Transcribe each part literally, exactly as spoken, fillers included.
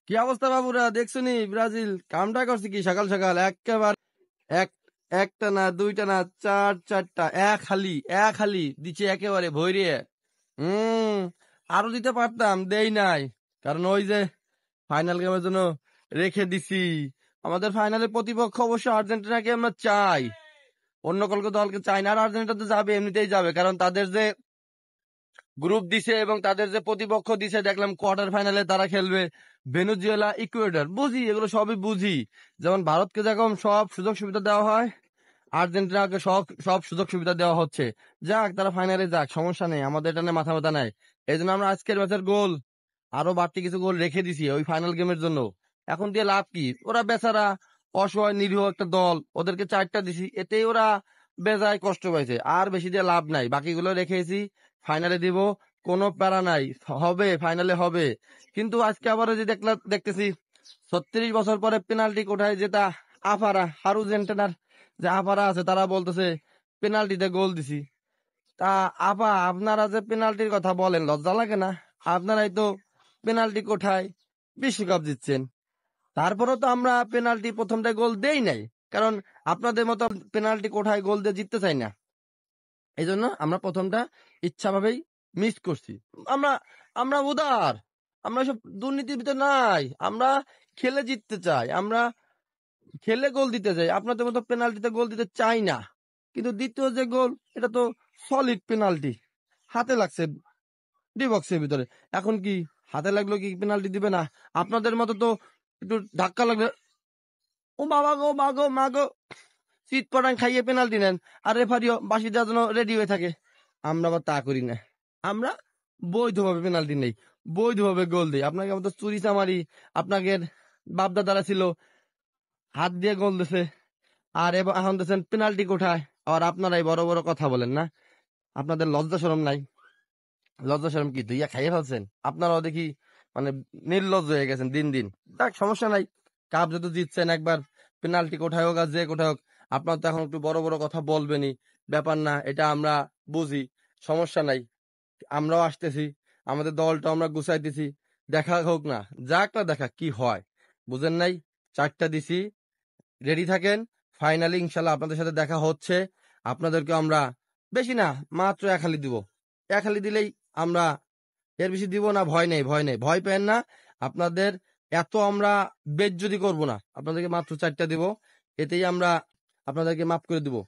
কি অবস্থা বাবুরা, দেখছো নি ব্রাজিল কামটা করছে কি সকাল সকাল একেবারে এক একটা না দুইটা না চার চারটা এক হালি এক হালি দিচ্ছে একেবারে ভৈরিয়ে। হম আরো দিতে পারতাম, দেই নাই, কারণ ওই যে ফাইনাল গেমের জন্য রেখে দিছি। আমাদের ফাইনালের প্রতিপক্ষ অবশ্য আর্জেন্টিনাকে আমরা চাই, অন্য কলকে দলকে চাই না। আর আর্জেন্টিনা তো যাবে, এমনিতেই যাবে, কারণ তাদের যে গ্রুপ দিছে এবং তাদের যে প্রতিপক্ষ দিছে, দেখলাম কোয়ার্টার ফাইনালে তারা খেলবে ভেনেজুয়েলা, ইকুয়েডর। বুঝি, এগুলো সবই বুঝি। যেমন ভারতকে যেরকম সব সুযোগ সুবিধা দেওয়া হয়, আর্জেন্টিনাকে সব সব সুযোগ সুবিধা দেওয়া হচ্ছে। যাক, তারা ফাইনালে যাক, সমস্যা নেই, আমাদের এটা নিয়ে মাথা ব্যথা নাই। এই জন্য আমরা আজকের ম্যাচের গোল আরো বাড়তি কিছু গোল রেখে দিছি ওই ফাইনাল গেমের জন্য। এখন দিয়ে লাভ কি? ওরা বেচারা অসহায় নিরীহ একটা দল, ওদেরকে চারটা দিছি, এতেই ওরা বেজায় কষ্ট পাইছে। আর বেশি দিয়ে লাভ নাই, বাকিগুলো রেখেছি, ফাইনালে দিব, কোনো প্যারা নাই, হবে, ফাইনালে হবে। কিন্তু আজকে আবার যে দেখলা দেখতেছি ছত্রিশ বছর পরে পেনাল্টি কোঠায় যেটা আফারা আর্জেন্টিনার যে আফারা আছে, তারা বলতেছে পেনাল্টিতে গোল দিছি। তা আপা, আপনারা যে পেনাল্টির কথা বলেন, লজ্জা লাগে না? আপনারাই তো পেনাল্টি কোঠায় বিশ্বকাপ জিতছেন, তারপরেও তো আমরা পেনাল্টি প্রথমটা গোল দেই নাই, কারণ আপনাদের মতো পেনাল্টি কোঠায় গোল দিয়ে জিততে চাই না। এই জন্য আমরা প্রথমটা ইচ্ছাভাবেই মিস করছি। আমরা আমরা উদার, আমরা সব দুর্নীতির ভিতর নাই, আমরা খেলে জিততে চাই, আমরা খেলে গোল দিতে চাই, আপনাদের মতো পেনাল্টিতে গোল দিতে চাই না। কিন্তু দ্বিতীয় যে গোল, এটা তো সলিড পেনাল্টি, হাতে লাগছে ডি বক্সের ভিতরে। এখন কি হাতে লাগলো কি পেনাল্টি দিবে না? আপনাদের মতো তো একটু ধাক্কা লাগলে ও বাবা গো, মা গো, মা গো, শীত পটাং খাইয়ে পেনাল্টি নেন, আর রেফারিও বাসি দেওয়ার জন্য রেডি হয়ে থাকে। আমরা আবার তা করি না, আমরা বৈধভাবে পেনাল্টি নেই, বৈধভাবে গোল দিই। আপনাকে আমাদের চুরি চামারি, আপনাকে বাপদাদারা ছিল হাত দিয়ে গোল দিছে, আর এবার এখন দিচ্ছেন পেনাল্টি কোঠায়। আর আপনারাই বড় বড় কথা বলেন না, আপনাদের লজ্জা শরম নাই? লজ্জা শরম কি দুইয়া খাইয়ে ফেলছেন? আপনারাও দেখি মানে নির্লজ্জ হয়ে গেছেন দিন দিন। দেখ, সমস্যা নাই, কাপ যত জিতছেন একবার, পেনাল্টি কোঠায় হোক আর যে কোথায় হোক, আপনার তো এখন একটু বড় বড় কথা বলবেনই, ব্যাপার না, এটা আমরা বুঝি, সমস্যা নাই। আমরাও আসতেছি, আমাদের দলটা আমরা গুছাইতেছি, দেখা হোক না, যাক না, দেখা কি হয়, বুঝেন নাই? চারটা দিছি, রেডি থাকেন, ফাইনালি ইনশাল্লাহ আপনাদের সাথে দেখা হচ্ছে। আপনাদেরকে আমরা বেশি না, মাত্র এক হালি দিব, এক হালি দিলেই আমরা, এর বেশি দিব না। ভয় নেই, ভয় নেই, ভয় পেন না। আপনাদের এত আমরা বেজ্জতি করব না, আপনাদেরকে মাত্র চারটা দিব, এতেই আমরা আপনাদেরকে মাফ করে দিব,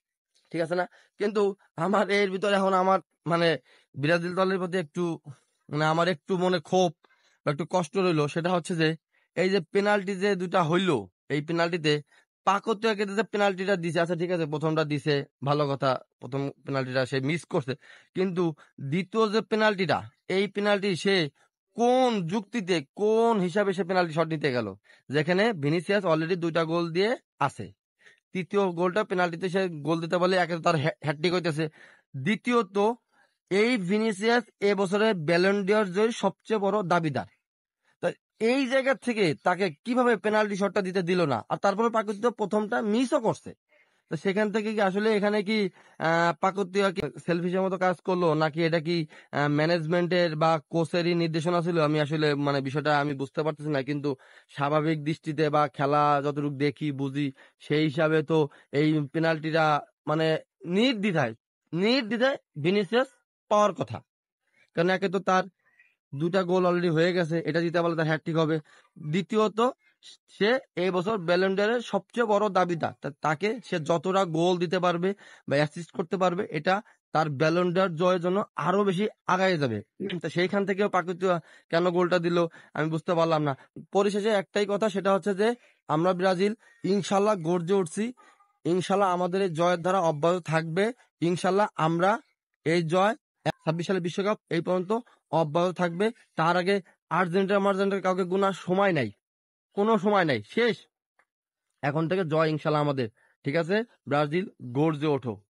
ঠিক আছে না? কিন্তু আমার এর ভিতরে এখন আমার মানে ব্রাজিল দলের প্রতি একটু মানে আমার একটু মনে ক্ষোভ বা একটু কষ্ট রইলো। সেটা হচ্ছে যে এই যে পেনাল্টি যে দুটা হইলো, এই পেনাল্টিতে পাকোতিয়াকে যে পেনাল্টিটা দিছে, আচ্ছা ঠিক আছে, প্রথমটা দিছে, ভালো কথা, প্রথম পেনাল্টিটা সে মিস করছে, কিন্তু দ্বিতীয় যে পেনাল্টিটা, এই পেনাল্টি সে কোন যুক্তিতে, কোন হিসাবে সে পেনাল্টি শট নিতে গেল, যেখানে ভিনিসিয়াস অলরেডি দুইটা গোল দিয়ে আছে। তৃতীয় গোলটা পেনাল্টিতে সে গোল দিতে বলে, একে তো তার হ্যাটট্রিক হইতেছে, দ্বিতীয়ত এই ভিনিসিয়াস এ বছরের ব্যালন ডি'অর জয়ী সবচেয়ে বড় দাবিদার। তা এই জায়গা থেকে তাকে কিভাবে পেনাল্টি শটটা দিতে দিল না? আর তারপরে পাকুতিয়া প্রথমটা মিসও করছে। তো সেখান থেকে কি আসলে এখানে কি আহ পাকুতিয়া কি সেলফিশের মতো কাজ করলো, নাকি এটা কি ম্যানেজমেন্টের বা কোচেরই নির্দেশনা ছিল? আমি আসলে মানে বিষয়টা আমি বুঝতে পারতেছি না। কিন্তু স্বাভাবিক দৃষ্টিতে বা খেলা যতটুকু দেখি বুঝি, সেই হিসাবে তো এই পেনাল্টিটা মানে নির্দ্বিধায় নির্দ্বিধায় ভিনিসিয়াস পাওয়ার কথা। কারণ একে তো তার দুটা গোল অলরেডি হয়ে গেছে, এটা দিতে পারলে তার হ্যাটট্রিক হবে। দ্বিতীয়ত সে এই বছর ব্যালন ডি'অরের সবচেয়ে বড় দাবিদার, তা- তাকে সে যতটা গোল দিতে পারবে বা অ্যাসিস্ট করতে পারবে, এটা তার ব্যালন ডি'অর জয়ের জন্য আরো বেশি আগায় যাবে। তা সেইখান থেকেও পাকুতিয়া কেন গোলটা দিল আমি বুঝতে পারলাম না। পরিশেষে একটাই কথা, সেটা হচ্ছে যে আমরা ব্রাজিল ইনশাল্লাহ গর্জে উঠছি, ইনশাল্লাহ আমাদের এই জয়ের ধারা অব্যাহত থাকবে, ইনশাল্লাহ আমরা এই জয় ছাব্বিশ সালের বিশ্বকাপ এই পর্যন্ত অব্যাহত থাকবে। তার আগে আর্জেন্টিনা মার্জেন্টিনা কাউকে গোনার সময় নাই, কোনো সময় নাই, শেষ। এখন থেকে জয় ইনশাল্লাহ আমাদের, ঠিক আছে? ব্রাজিল গর্জে ওঠো।